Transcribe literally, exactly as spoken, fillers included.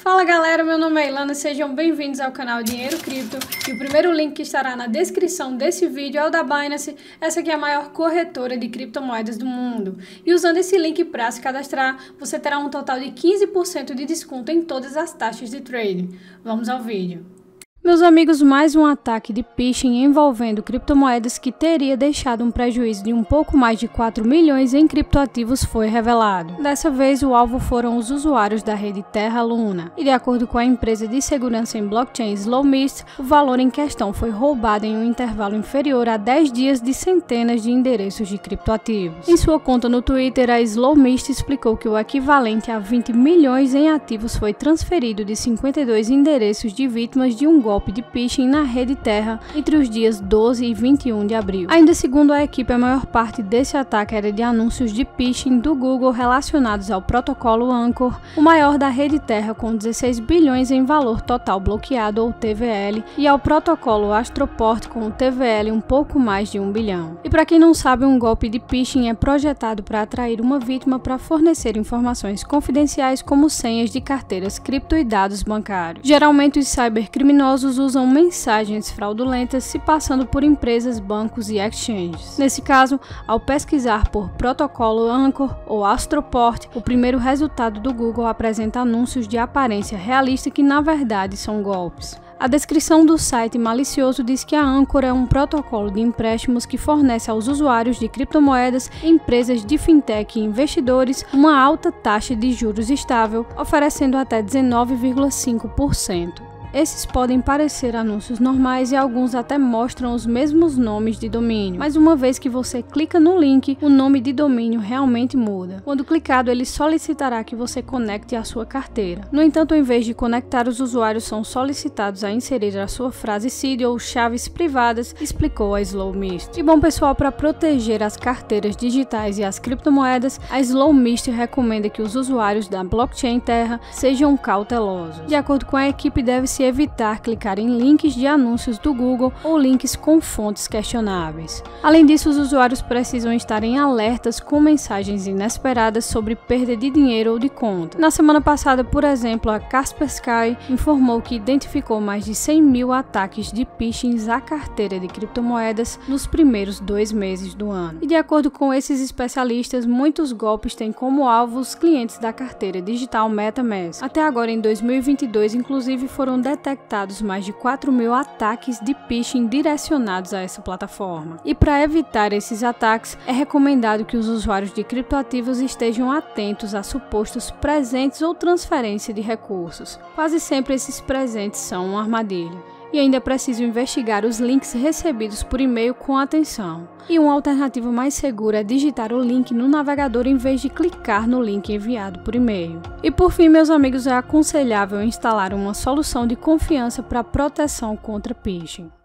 Fala galera, meu nome é Ilana, sejam bem-vindos ao canal Dinheiro Cripto e o primeiro link que estará na descrição desse vídeo é o da Binance. Essa aqui é a maior corretora de criptomoedas do mundo e usando esse link para se cadastrar, você terá um total de quinze por cento de desconto em todas as taxas de trading. Vamos ao vídeo. Meus amigos, mais um ataque de phishing envolvendo criptomoedas que teria deixado um prejuízo de um pouco mais de quatro milhões em criptoativos foi revelado. Dessa vez, o alvo foram os usuários da rede Terra Luna. E de acordo com a empresa de segurança em blockchain Slowmist, o valor em questão foi roubado em um intervalo inferior a dez dias de centenas de endereços de criptoativos. Em sua conta no Twitter, a Slowmist explicou que o equivalente a vinte milhões em ativos foi transferido de cinquenta e dois endereços de vítimas de um golpe de phishing na rede Terra entre os dias doze e vinte e um de abril. Ainda segundo a equipe, a maior parte desse ataque era de anúncios de phishing do Google relacionados ao protocolo Anchor, o maior da rede Terra com dezesseis bilhões em valor total bloqueado ou T V L, e ao protocolo Astroport com o T V L um pouco mais de um bilhão. E para quem não sabe, um golpe de phishing é projetado para atrair uma vítima para fornecer informações confidenciais como senhas de carteiras cripto e dados bancários. Geralmente os cybercriminosos usam mensagens fraudulentas se passando por empresas, bancos e exchanges. Nesse caso, ao pesquisar por protocolo Anchor ou Astroport, o primeiro resultado do Google apresenta anúncios de aparência realista que na verdade são golpes. A descrição do site malicioso diz que a Anchor é um protocolo de empréstimos que fornece aos usuários de criptomoedas, empresas de fintech e investidores uma alta taxa de juros estável, oferecendo até dezenove vírgula cinco por cento. Esses podem parecer anúncios normais e alguns até mostram os mesmos nomes de domínio, mas uma vez que você clica no link, o nome de domínio realmente muda. Quando clicado, ele solicitará que você conecte a sua carteira. No entanto, em vez de conectar, os usuários são solicitados a inserir a sua frase seed ou chaves privadas, explicou a Slowmist. E bom pessoal, para proteger as carteiras digitais e as criptomoedas, a Slowmist recomenda que os usuários da blockchain Terra sejam cautelosos. De acordo com a equipe, deve-se evitar clicar em links de anúncios do Google ou links com fontes questionáveis. Além disso, os usuários precisam estar em alertas com mensagens inesperadas sobre perda de dinheiro ou de conta. Na semana passada, por exemplo, a Kaspersky informou que identificou mais de cem mil ataques de phishing à carteira de criptomoedas nos primeiros dois meses do ano. E de acordo com esses especialistas, muitos golpes têm como alvo os clientes da carteira digital MetaMask. Até agora, em dois mil e vinte e dois, inclusive, foram detectados mais de quatro mil ataques de phishing direcionados a essa plataforma. E para evitar esses ataques, é recomendado que os usuários de criptoativos estejam atentos a supostos presentes ou transferência de recursos. Quase sempre esses presentes são uma armadilha. E ainda é preciso investigar os links recebidos por e-mail com atenção. E uma alternativa mais segura é digitar o link no navegador em vez de clicar no link enviado por e-mail. E por fim, meus amigos, é aconselhável instalar uma solução de confiança para proteção contra phishing.